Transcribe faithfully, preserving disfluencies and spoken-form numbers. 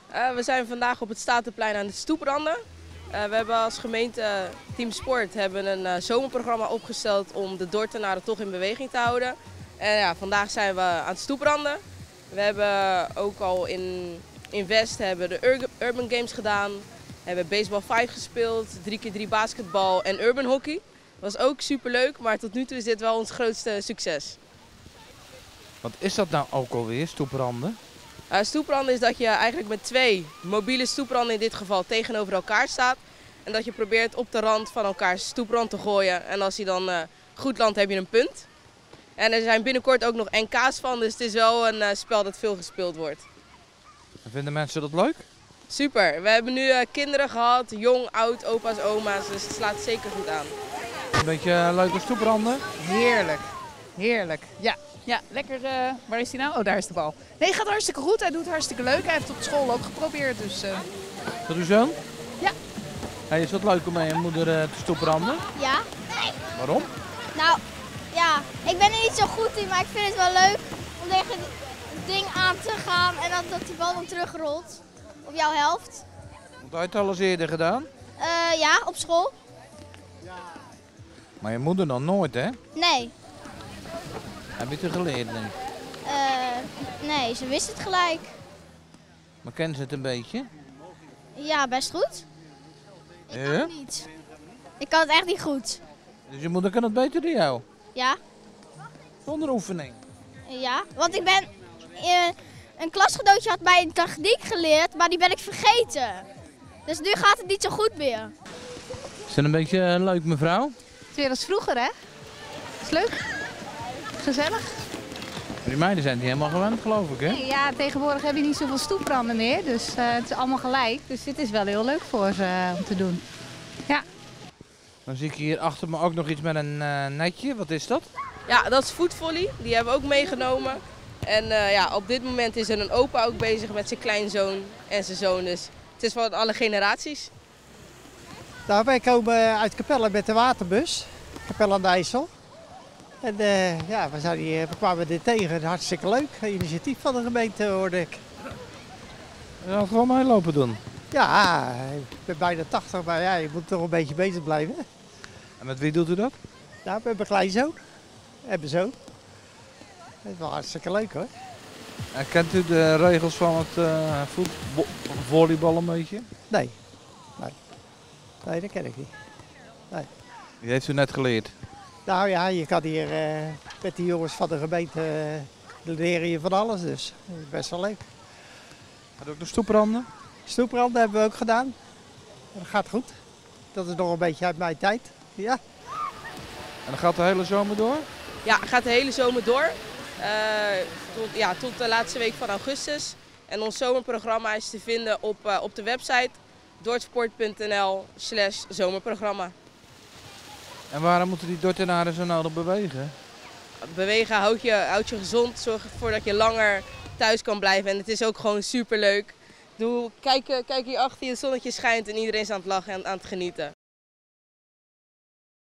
Uh, we zijn vandaag op het Statenplein aan het stoepranden. Uh, we hebben als gemeente uh, Team Sport hebben een uh, zomerprogramma opgesteld om de Dordtenaren toch in beweging te houden. En ja, vandaag zijn we aan het stoepranden. We hebben ook al in, in West hebben de Urban Games gedaan. We hebben baseball vijf gespeeld, drie keer drie basketbal en urban hockey. Dat was ook superleuk, maar tot nu toe is dit wel ons grootste succes. Wat is dat nou ook alweer, stoepranden? Uh, stoepranden is dat je eigenlijk met twee mobiele stoepranden in dit geval tegenover elkaar staat. En dat je probeert op de rand van elkaars stoeprand te gooien. En als hij dan uh, goed landt heb je een punt. En er zijn binnenkort ook nog N K's van, dus het is wel een uh, spel dat veel gespeeld wordt. En vinden mensen dat leuk? Super. We hebben nu uh, kinderen gehad, jong, oud, opa's, oma's, dus het slaat zeker goed aan. Een beetje uh, leuke stoepranden? Heerlijk. Heerlijk. Ja. Ja, lekker. Uh, waar is hij nou? Oh, daar is de bal. Nee, gaat hartstikke goed. Hij doet het hartstikke leuk. Hij heeft het op school ook geprobeerd. Dus, uh... Is dat uw zoon? Ja. Hey, is dat leuk om met je moeder uh, te stoepranden? Ja. Waarom? Nou, ja, ik ben er niet zo goed in, maar ik vind het wel leuk om tegen het ding aan te gaan en dan dat die bal dan terugrolt op jouw helft. Want hij heeft het al eens eerder gedaan? Uh, ja, op school. Maar je moeder dan nooit, hè? Nee. Heb je het er geleerd, denk ik? Uh, nee, ze wist het gelijk. Maar kennen ze het een beetje? Ja, best goed. Ik Ja? kan het niet. Ik kan het echt niet goed. Dus je moeder kan het beter dan jou? Ja. Zonder oefening? Ja, want ik ben... Uh, een klasgenootje had mij een techniek geleerd, maar die ben ik vergeten. Dus nu gaat het niet zo goed meer. Is het een beetje uh, leuk, mevrouw? Het is weer als vroeger, hè? Is leuk. Gezellig. Die meiden zijn niet helemaal gewend, geloof ik, hè? Nee, ja, tegenwoordig heb je niet zoveel stoepranden meer, dus uh, het is allemaal gelijk. Dus dit is wel heel leuk voor ze uh, om te doen. Ja. Dan zie ik hier achter me ook nog iets met een uh, netje. Wat is dat? Ja, dat is voetvolley. Die hebben we ook meegenomen. En uh, ja, op dit moment is er een opa ook bezig met zijn kleinzoon en zijn zoon. Dus het is van alle generaties. Nou, wij komen uit Capelle met de waterbus. Capelle aan de IJssel. En uh, ja, we, zijn hier, we kwamen dit tegen. Hartstikke leuk. Een initiatief van de gemeente, hoorde ik. Je gaat gewoon meelopen doen. Ja, ik ben bijna tachtig, maar ja, je moet toch een beetje bezig blijven. En met wie doet u dat? Nou, met mijn kleinzoon en mijn zoon. Dat is wel hartstikke leuk, hoor. En kent u de regels van het uh, voetvolleybal een beetje? Nee. nee. Nee, dat ken ik niet. Nee. Die heeft u net geleerd. Nou ja, je kan hier uh, met die jongens van de gemeente uh, leren je van alles, dus dat is best wel leuk. Gaat ook de stoepranden? Stoepranden hebben we ook gedaan. Dat gaat goed. Dat is nog een beetje uit mijn tijd. Ja. En dan gaat de hele zomer door? Ja, gaat de hele zomer door. Uh, tot, ja, tot de laatste week van augustus. En ons zomerprogramma is te vinden op, uh, op de website dordtsport punt n l slash zomerprogramma. En waarom moeten die Dordtenaren zo nodig bewegen? Bewegen houdt je, houdt je gezond, zorgt ervoor dat je langer thuis kan blijven. En het is ook gewoon superleuk. Doe, kijk, kijk hier achter je, het zonnetje schijnt en iedereen is aan het lachen en aan het genieten.